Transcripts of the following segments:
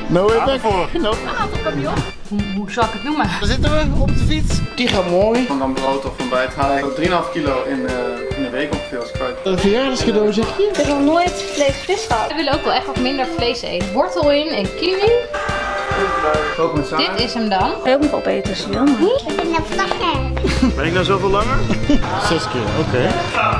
No way back. No. Hoe zou ik het noemen? Daar zitten we op de fiets. Die gaat mooi. Van dan brood of ontbijt haal ik 3,5 kilo in de week ongeveer als ik kwijt. Een verjaardagscadeau zeg je? Ik heb nog nooit vlees gehad. We willen ook wel echt wat minder vlees eten. Wortel in en kiwi. Ook met saus. Dit is hem dan. Ik wil hem opeten, Sil. Ik ben een vlagger. Ben ik nou zoveel langer? 6 keer, oké.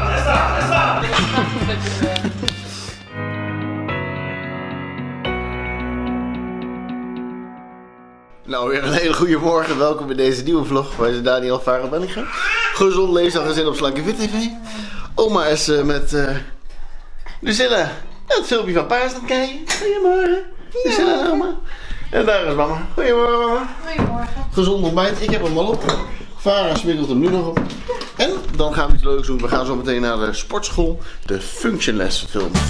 Nou, weer een hele goede morgen. Welkom bij deze nieuwe vlog. Wij zijn Daniel, Farah en Benniger. Gezond leefstijl gezin op Slanke Fit TV. Oma is met Lucilla het filmpje van Paas aan het kijken. Goedemorgen. Lucilla en oma. En daar is mama. Goedemorgen mama. Goedemorgen. Gezond ontbijt. Ik heb hem al op. Farah smikkelt hem nu nog op. En dan gaan we iets leuks doen. We gaan zo meteen naar de sportschool. De functionles filmen.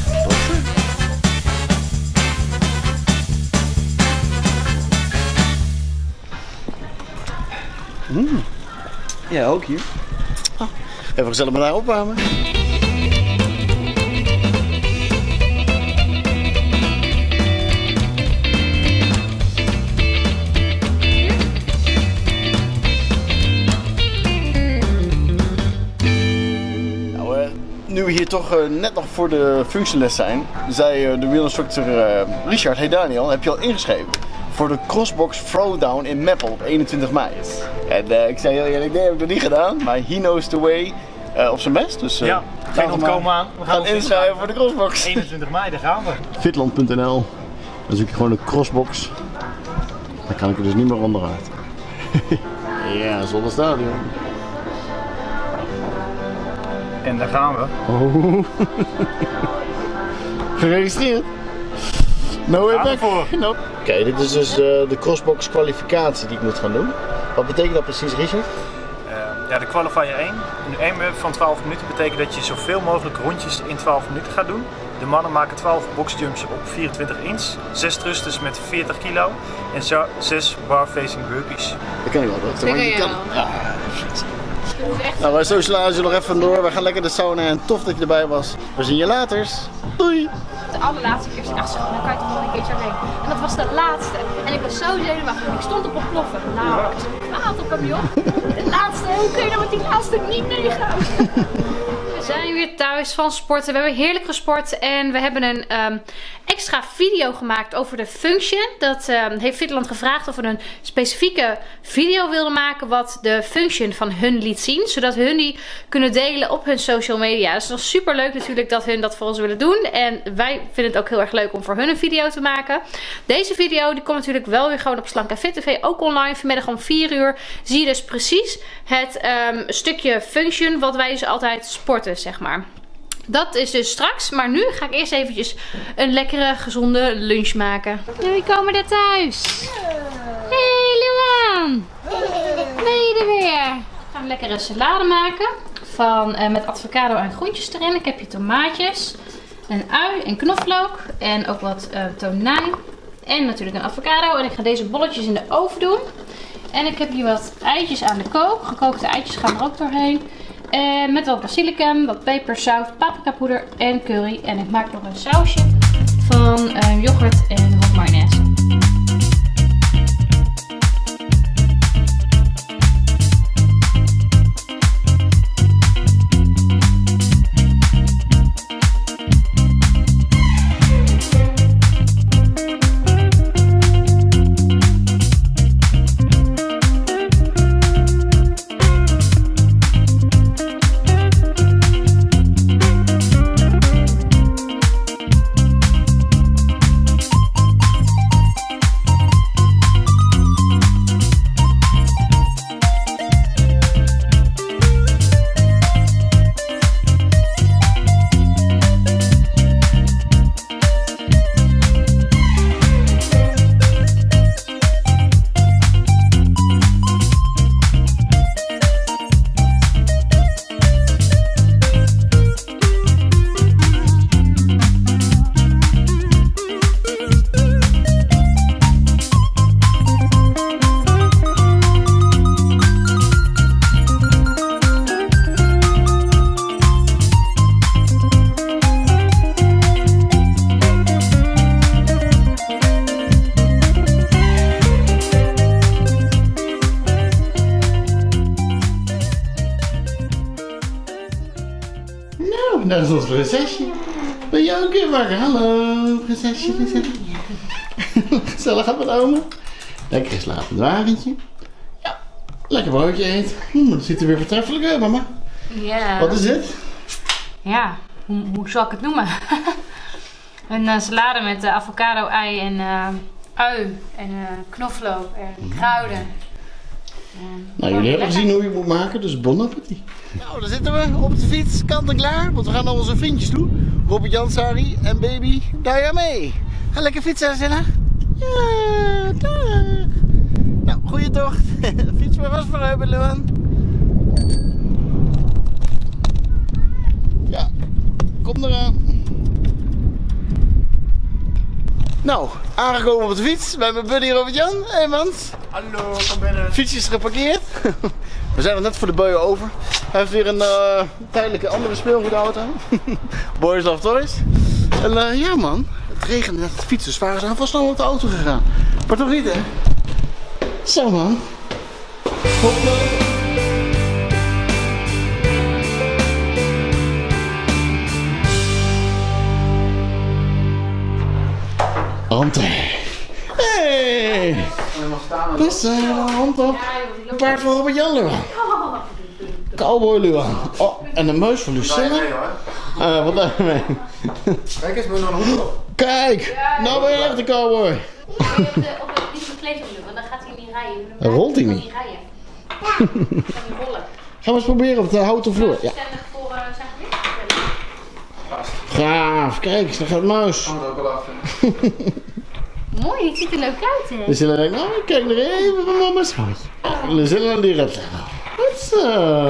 Ja, ook hier. Oh, even gezellig met haar opwarmen. Nou, nu we hier toch net nog voor de functieles zijn, zei de wielinstructor Richard: hey Daniel, heb je al ingeschreven voor de Crossbox Throwdown in Meppel op 21 mei. En ik zei heel eerlijk, nee, heb ik nog niet gedaan, maar he knows the way op zijn best. Dus Ja, geen ontkomen aan. We gaan inschrijven voor de Crossbox. 21 mei, daar gaan we. Fitland.nl. Dan zoek je gewoon de Crossbox. Dan kan ik er dus niet meer onderuit. Ja, zonder stadion. En daar gaan we. Oh. Geregistreerd. No way back. No. Oké, dit is dus de Crossbox kwalificatie die ik moet gaan doen. Wat betekent dat precies, Richard? Ja, de qualifier 1. Een 1 minuut van 12 minuten betekent dat je zoveel mogelijk rondjes in 12 minuten gaat doen. De mannen maken 12 boxjumps op 24 inch, 6 thrusters met 40 kilo en 6 bar facing burpees. Dat kan ik wel, toch? Dat kan je wel. Ja, perfect. Nou, wij socializen nog even door. Wij gaan lekker de sauna en tof dat je erbij was. We zien je later. Doei! De allerlaatste keer, ik dacht zo, dan kan je toch wel een keertje alleen. En dat was de laatste. En ik was zo zenuwachtig. Ik stond op ontploffen. Nou, ik zei, op kwam niet op. De laatste, hoe kun je nou met die laatste niet meegaan? We zijn weer thuis van sporten. We hebben heerlijk gesport. En we hebben een extra video gemaakt over de function. Dat heeft Fitland gevraagd of we een specifieke video wilden maken wat de function van hun liet zien. Zodat hun die kunnen delen op hun social media. Dus dat is super leuk natuurlijk dat hun dat voor ons willen doen. En wij vinden het ook heel erg leuk om voor hun een video te maken. Deze video die komt natuurlijk wel weer gewoon op Slanke Fit TV. Ook online. Vanmiddag om 4 uur zie je dus precies het stukje function wat wij dus altijd sporten, zeg maar. Dat is dus straks, maar nu ga ik eerst eventjes een lekkere, gezonde lunch maken. Jullie komen er thuis. Hey Luan, ben je er weer? We gaan een lekkere salade maken met avocado en groentjes erin. Ik heb hier tomaatjes, een ui en knoflook en ook wat tonijn en natuurlijk een avocado. En ik ga deze bolletjes in de oven doen. En ik heb hier wat eitjes aan de kook. Gekookte eitjes gaan er ook doorheen. Met wat basilicum, wat peper, zout, paprikapoeder en curry. En ik maak nog een sausje van yoghurt en wat mayonaise. Daar is ons prinsesje. Ben je ook weer wakker? Hallo, prinsesje. Gezellig gaat met oma. Lekker geslapen wagentje. Ja, lekker broodje eten. Dat ziet er weer vertreffelijk uit, mama. Ja. Wat is dit? Ja, hoe zal ik het noemen? Een salade met avocado, ei en ui en knoflook en kruiden. Nou, jullie hebben gezien hoe je moet maken, dus bon appetit. Nou, daar zitten we op de fiets, kant en klaar. Want we gaan naar onze vriendjes toe. Robert Jan, Sari en baby Diamé. Ga lekker fietsen, Zilla. Ja, dag. Nou, goeie tocht. Fiets maar vast vooruit, Luan. Ja, kom eraan. Nou, aangekomen op de fiets bij mijn buddy Robert Jan. Hé Mans. Hallo, kom binnen. Fietsje is geparkeerd. We zijn er net voor de buien over. Hij heeft weer een tijdelijke andere speelgoedauto. Boys Love Toys. En ja man, het regende net het fietsen, dus waren ze vast snel op de auto gegaan. Maar toch niet hè? Zo man. Hopla. Entree. Hey! Dus de hand op. Paard van Robert Jan Luan. Cowboy Luan. Oh, en een muis van Lucilla. Wat daar mee? Kijk eens, moet nog een hoed op. Kijk! Nou ben je echt een cowboy. Niet verkleed doen, want dan gaat hij niet rijden. Dan rolt hij niet. rijden. Ja, dan gaat hij rollen. Gaan we eens proberen op de houten vloer. Ja. Stendig voor zijn gewicht. Gaaf, kijk eens, daar gaat muis. Kan het ook wel af. Mooi, het ziet er leuk uit hè. Lucilla denkt, nou ik kijk nog even van mama's houtje. Lucilla die redt. Goed zo.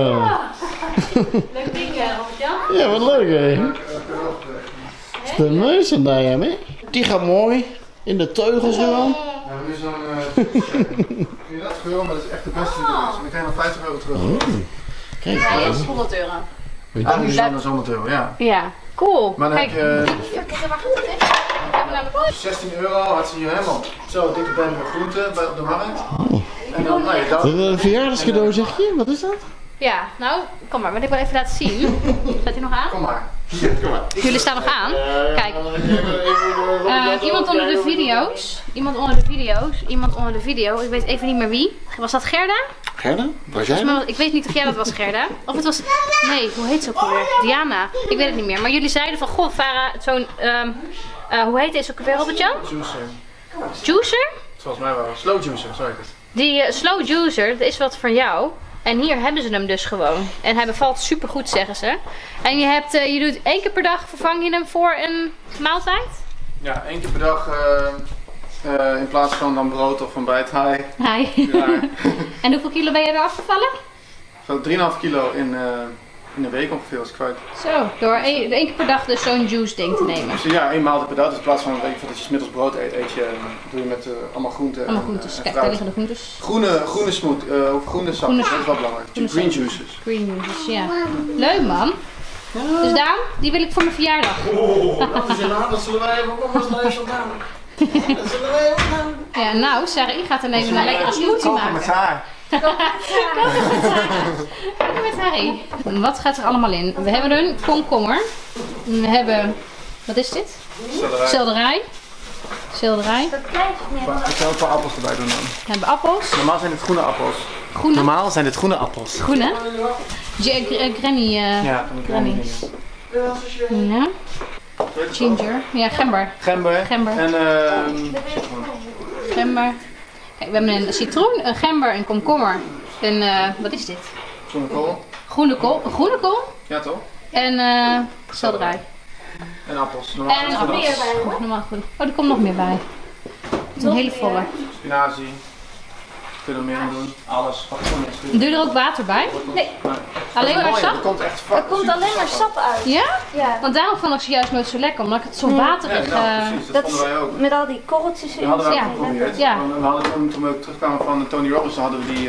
Leuk ding, Robert-Jan. Ja, wat leuk hè. Is de muis van Diamé? Die gaat mooi in de teugels gewoon. We hebben nu zo'n... Kun je dat geuren, maar dat is echt de beste die er is. En dan krijg je nog 50 euro terug. Kijk, Ja, dat is 100 euro. Ah, nu zijn dat 100 euro, ja. Ja, cool. Maar dan Kijk, heb je- waar gaat het in? We hebben namelijk 16 euro had ze hier helemaal zo dikke bende met groenten bij op de markt. En dan, nou ja, Is dat een verjaardagscadeau zeg je? Wat is dat? Ja, nou, kom maar, wil ik wel even laten zien. Staat hij nog aan? Kom maar. Hier, kom maar. Jullie staan nog aan. Kijk, iemand onder de video's. Iemand onder de video. Ik weet even niet meer wie. Was dat Gerda? Gerda? Was jij dat? Ik weet niet of jij dat was, Gerda. Of het was... Nee, hoe heet ze ook alweer? Diana. Ik weet het niet meer. Maar jullie zeiden van, goh, Farah, zo'n... hoe heet deze ook alweer, Robert-Jan? Juicer. Juicer? Zoals mij wel. Slow juicer, zo heet het. Die slow juicer, dat is wat voor jou. En hier hebben ze hem dus gewoon. En hij bevalt super goed, zeggen ze. En je doet 1 keer per dag, vervang je hem voor een maaltijd? Ja, 1 keer per dag in plaats van dan brood of ontbijt. Hi. Hi. Ja. En hoeveel kilo ben je er afgevallen? Zo 3,5 kilo in een week ongeveer als kwijt. Zo, door 1 keer per dag dus zo'n juice ding te nemen. Dus ja, 1 maaltijd per dag. Dus in plaats van weet je, dat je 's middags brood eet, doe je met allemaal groenten. Allemaal en, groentes. en Kijk, fruit. daar liggen de groentes. Groene smoot, of groene sap, Groene dat sap. is wel belangrijk. Groene Green sap. juices. Green juices, ja. Leuk man. Dus Daan, die wil ik voor mijn verjaardag. Dat zullen wij even op ons lijst onthouden. Dat zullen wij even onthouden. Ja, nou, Sarah gaat dan even een lekkere smoothie Koken met maken. haar. Koken met Harry. Wat gaat er allemaal in? We hebben een komkommer. We hebben, wat is dit? Selderij. Selderij. Ik zal een paar appels erbij doen dan. We hebben appels. Normaal zijn het groene appels. Groene. Normaal zijn dit groene appels. Groene. Granny. Ja, van die kleine Granny. dingen. Ja. Ginger. Ja, gember. Gember. Gember. En Gember. Kijk, we hebben een citroen, een gember, een komkommer. En wat is dit? groene kool. Groene kool. Een groene kool. Ja toch? En selderij. En appels. Normaal En zijn het appels. appels. Goed, normaal goed. Oh, er komt nog meer bij. Het is een hele volle. Spinazie. Kun je er meer aan doen. Alles. Wat gewoon is. Doe je er ook water bij? Nee, Alleen maar Er sap? komt echt er komt alleen maar sap uit. Ja? Ja, Want daarom vond ik ze juist nooit zo lekker, omdat ik het zo waterig... Ja, nou, precies. Dat dat is vonden wij ook. met al die korreltjes Dat in. hadden we ook Ja. geprobeerd. Ja. We hadden toen we terugkwamen van Tony Robbins, hadden we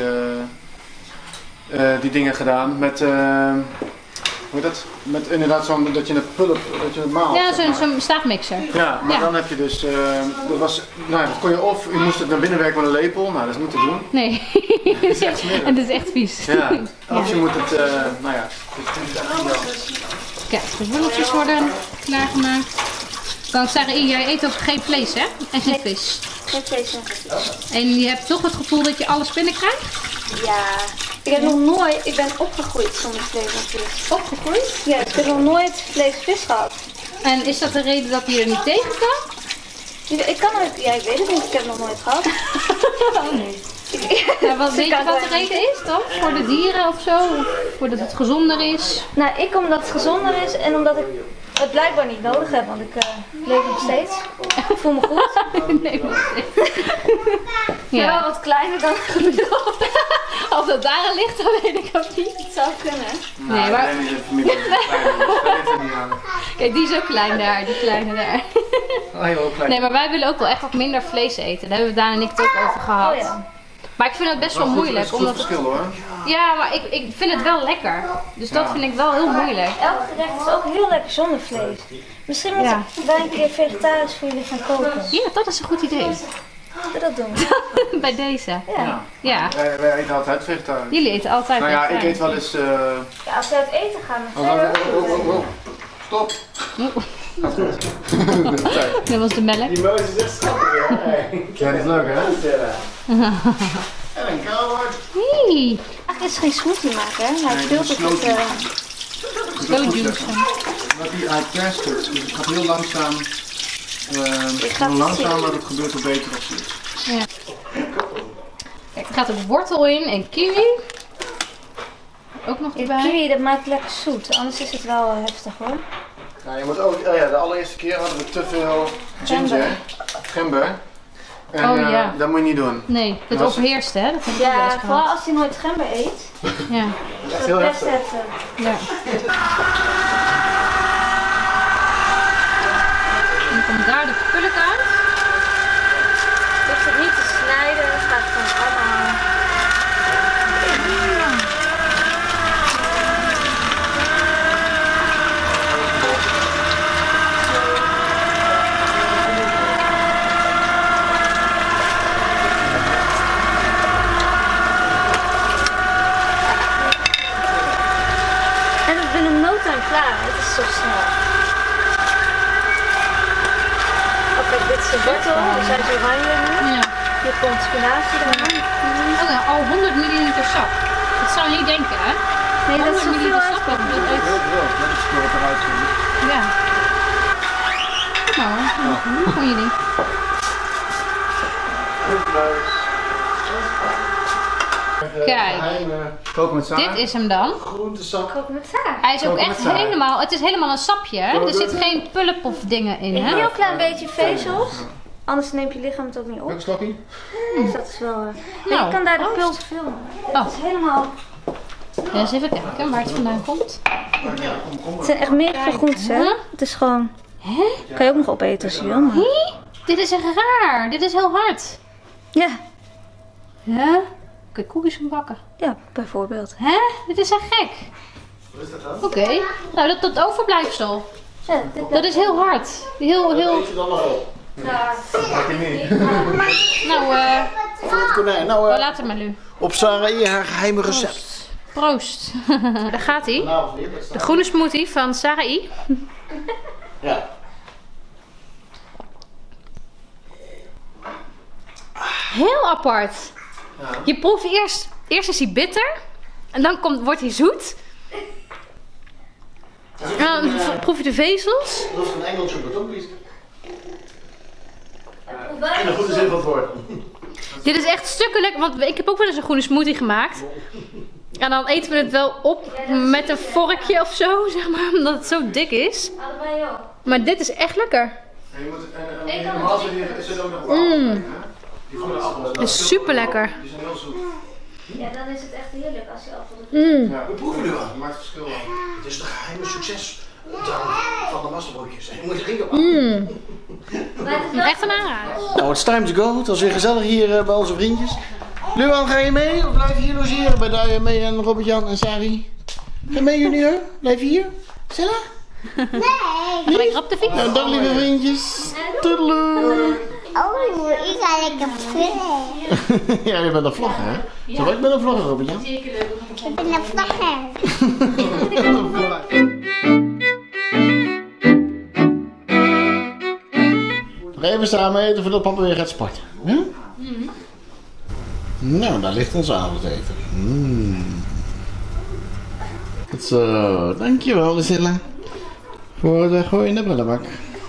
die dingen gedaan met, hoe heet dat? Met inderdaad zo'n, dat je het pulp, dat je het maalt. Ja, zeg maar. zo'n staafmixer. Ja, maar Ja. dan heb je dus, dat was, nou, dat kon je of, je moest het naar binnen werken met een lepel, nou dat is niet te doen. Nee. Het is echt smerig. En het is echt vies. Ja, of je moet het, nou ja, dus het is echt ideaal. Kijk, de bolletjes worden klaargemaakt. Kan ik zeggen, jij eet ook geen vlees, hè? En geen vis. Geen vlees en geen vis. En je hebt toch het gevoel dat je alles binnenkrijgt? Ja, ik ben opgegroeid zonder vlees en vis. Opgegroeid? Ja, ik heb nog nooit vlees en vis gehad. En is dat de reden dat je er niet tegen kan? Ik kan het, ja, ik weet het niet, ik heb het nog nooit gehad. Oh nee. Ja, weet je wat de reden is dan? Voor de dieren of zo? Of voordat het gezonder is? Nou, omdat het gezonder is en omdat ik het blijkbaar niet nodig heb, want ik leef nog steeds. Ik voel me goed. Nee, maar Ja, wel wat kleiner dan gemiddeld. of dat daaraan ligt, dan weet ik ook niet. Het zou kunnen. Nee, maar... Kijk, die is ook klein daar, die kleine daar. Nee, maar wij willen ook wel echt wat minder vlees eten. Daar hebben we Daan en ik het ook over gehad. Oh ja. Maar ik vind het best wel moeilijk. Dat is een Omdat goed verschil hoor. Ja, maar ik vind het wel lekker. Dus dat vind ik wel heel moeilijk. Elk gerecht is ook heel lekker zonder vlees. Misschien moeten wij een keer vegetarisch voor jullie gaan koken. Ja, dat is een goed idee. Zullen we dat doen? Bij deze. Ja. Ja. Wij eten altijd vegetarisch. Jullie eten altijd Nou ja, ik vegetarisch. eet wel eens... Ja, als we uit eten gaan, dan zijn we ook Stop! Gaat goed. Dat was de melk. Die Mozes is echt schattig, hè? Ja, dat is leuk hè? En een cowboy. Hey. Eigenlijk is het geen smoothie maken, hè? Hij Nee, vult dat is het met... Slow juice. Omdat die uit perst is. Dus het gaat heel langzaam. gaat Heel langzaam, zitten. maar het gebeurt wel beter als het is. Ja. Kijk, er gaat ook wortel in en kiwi. Ook nog Ja, erbij. kiwi, dat maakt lekker zoet. Anders is het wel heftig, hoor. Ja, je moet ook, de allereerste keer hadden we te veel ginger, gember. En Oh, ja. dat moet je niet doen. Nee, het Was- overheerst, hè? Dat heb ik ook wel Ja, eens vooral gehad. als je nooit gember eet. Ja. Dat Echt is heel het best heftig. heftig. Ja. En dan komt daar de pulk uit. Je hoeft het niet te snijden, het gaat gewoon allemaal... En het is binnen no time klaar, het is zo snel. Oh, kijk, dit is de wortel, die zijn zo oranje nu. Ja. Hier komt spinazie eraan. Oh, ja, al 100 milliliter sap. Dat zou je niet denken, hè? Nee, dat is 100 zoveel milliliter sap. uitkomt. Dat is echt... Dat is wat eruit komt. Ja. Nou, voor jullie. Kijk, Koken met zaad. dit is hem dan. Groentesap. Koken met zaad. Hij is ook Koken echt met zaad. helemaal, het is helemaal een sapje, hè? Er zit geen pulp of dingen in, Een hè? heel klein beetje vezels. Anders neemt je lichaam het ook niet op. Welke slokkie? Dus dat is wel... Maar Nou, je kan daar de pulp filmen. Oh. Het is helemaal... Ja, eens even kijken waar het vandaan komt. Het zijn echt meer groentes, hè? Huh? Het is gewoon... Hè? Kan je ook nog opeten als je wil, maar... Hé? Dit is echt raar. Dit is heel hard. Ja, Hè? Kun je koekjes van bakken? ja, bijvoorbeeld. Hè? Dit is echt gek. Wat is dat dan? Oké. Nou, dat overblijfsel. Ja, Dat is heel hard. Heel... Eet je dan nog op? Nou, Van het konijn. Nou, laat het maar nu. op Sarai haar geheime recept. Proost. Daar gaat hij. Vanavond weer, dat staat. De groene smoothie van Sarai. Ja. Heel apart. Je proeft eerst is hij bitter. En dan wordt hij zoet. En dan proef je de vezels. Dat is een Engeltje betonpies. In de goede zin van het woord. Dit is echt stukken lekker. Want ik heb ook wel eens een groene smoothie gemaakt. En dan eten we het wel op met een vorkje of zo, zeg maar. Omdat het zo dik is. Allebei ook. Maar dit is echt lekker. En je moet, normaal zit ook nog wel die groene appels. Het is super lekker. Die zijn heel zoet. Ja, dan is het echt heerlijk als je appel... Ja, We proeven nu wel. dat maakt het verschil wel. Het is de geheime succes van de masterbroodjes. Je moet je drinken. Echt een aanrader. Nou, it's time to go. Het was weer gezellig hier bij onze vriendjes. Luan, ga je mee? Of blijf je hier logeren bij Duijen, mee en Robert-Jan en Sari? Ga je mee, junior? Blijf je hier? Stella? Lekker op de fiets. Nou, dag lieve vriendjes. Toedeloe. Oh, ik ga lekker vloggen. Ja, je bent een vlogger, hè? Zo, ik ben een vlogger, Robert-Jan. Ik ben een vlogger. even samen eten voordat papa weer gaat sporten. Hm? Nou, daar ligt ons avondeten. Goed zo, dankjewel Lucilla. Voor het gooien in de prullenbak.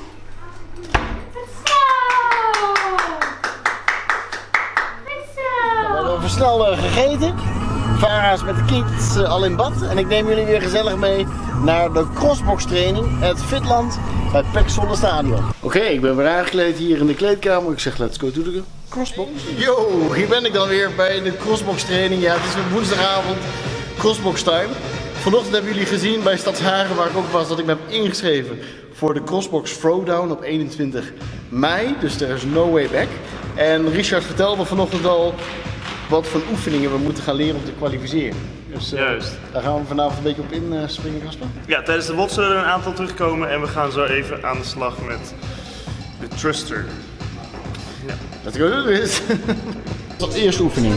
We hebben even snel gegeten. Farah is met de kids al in bad. En ik neem jullie weer gezellig mee naar de crossbox training. Het Fitland bij PEC Zwolle Stadion. Oké, ik ben weer aangekleed hier in de kleedkamer. Ik zeg let's go to the crossbox. Yo, hier ben ik dan weer bij de crossbox training. Ja, het is weer woensdagavond. Crossbox time. Vanochtend hebben jullie gezien bij Stadshagen, waar ik ook was, dat ik me heb ingeschreven voor de Crossbox Throwdown op 21 mei. Dus er is no way back. En Richard vertelde vanochtend al wat voor oefeningen we moeten gaan leren om te kwalificeren. Dus Juist. Daar gaan we vanavond een beetje op inspringen, Kasper. Ja, tijdens de WOD zullen er een aantal terugkomen en we gaan zo even aan de slag met de thruster. Ja. Let's go do this. Tot eerste oefening.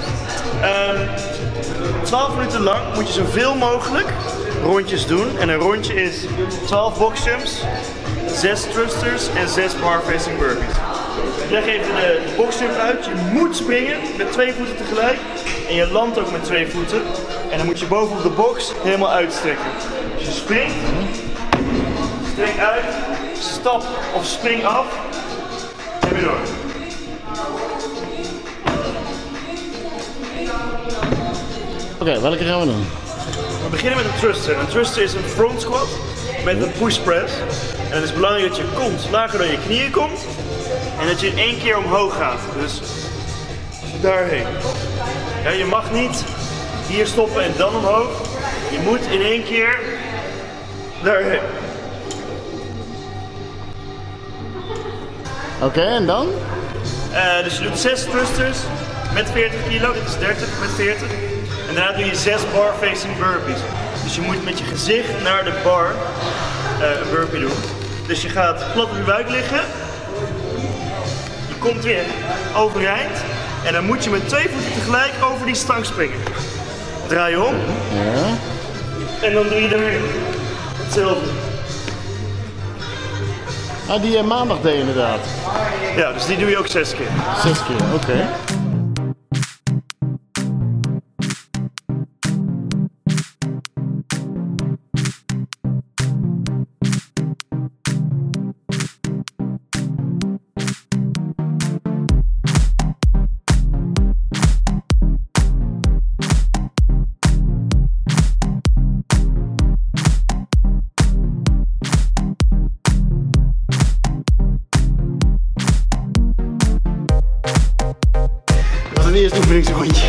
12 minuten lang moet je zoveel mogelijk rondjes doen. En een rondje is 12 boxjumps, 6 thrusters en 6 bar facing burpees. Leg even de boxjump uit. Je moet springen met 2 voeten tegelijk. En je landt ook met 2 voeten. En dan moet je bovenop de box helemaal uitstrekken. Dus je springt, strek uit, stap of spring af en weer door. Oké, welke gaan we doen? We beginnen met een thruster. Een thruster is een front squat met een push press. En het is belangrijk dat je kont lager dan je knieën komt. En dat je in 1 keer omhoog gaat. Dus daarheen. Ja, je mag niet hier stoppen en dan omhoog. Je moet in 1 keer daarheen. Oké, en dan? Dus je doet 6 thrusters met 40 kilo. Dit is 30 met 40. En daarna doe je 6 bar facing burpees. Dus je moet met je gezicht naar de bar een burpee doen. Dus je gaat plat op je buik liggen. Je komt weer overeind. En dan moet je met 2 voeten tegelijk over die stang springen. Draai je om. Ja. En dan doe je er weer hetzelfde. Ah, die maandag deed je inderdaad. Ja, dus die doe je ook 6 keer. 6 keer, oké. Het eerste oefeningsrondje.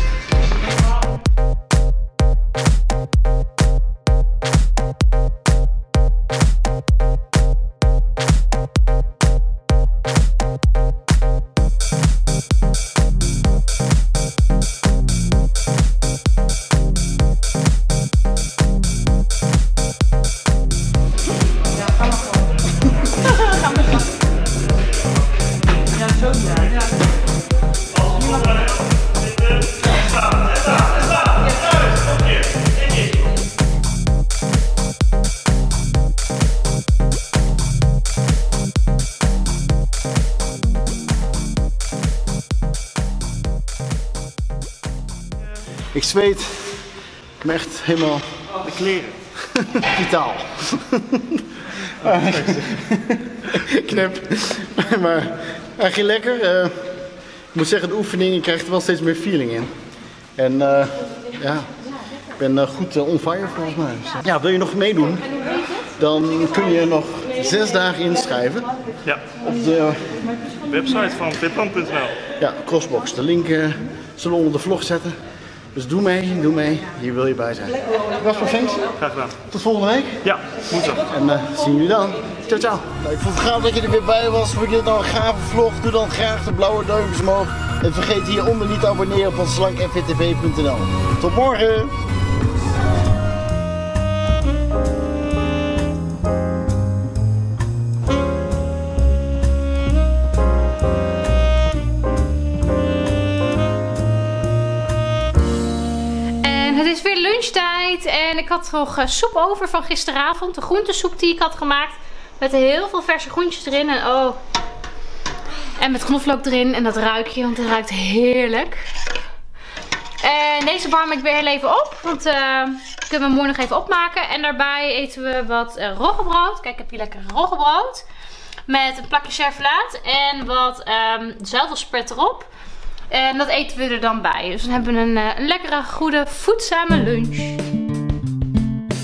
Ik zweet me echt helemaal De kleren. vitaal. Knap. Maar hij ging lekker. Ik moet zeggen, de oefening, je krijgt er wel steeds meer feeling in. En ja, ik ben goed on fire volgens mij. Dus, ja, wil je nog meedoen? Dan kun je nog 6 dagen inschrijven. Ja, Op de website van fitland.nl. ja, Crossbox. De link zullen we onder de vlog zetten. Dus doe mee. Hier wil je bij zijn. Kasper, thanks. Graag gedaan. Tot volgende week. Ja, moet zo. En zien jullie dan. Ciao, ciao. Nou, ik vond het gaaf dat je er weer bij was. Vond je dit nou een gave vlog? Doe dan graag de blauwe duimpjes omhoog. En vergeet hieronder niet te abonneren op ons slankenfittv.nl. Tot morgen. Het is weer lunchtijd en ik had nog soep over van gisteravond. De groentesoep die ik had gemaakt. Met heel veel verse groentjes erin. En oh, En met knoflook erin. En dat ruik je, want het ruikt heerlijk. En deze warm ik weer heel even op. Want kunnen we morgen nog even opmaken. En daarbij eten we wat roggebrood. Kijk, ik heb hier lekker roggebrood. Met een plakje servelaat. En wat zuivelspread erop. En dat eten we er dan bij. Dus dan hebben we een lekkere, goede, voedzame lunch.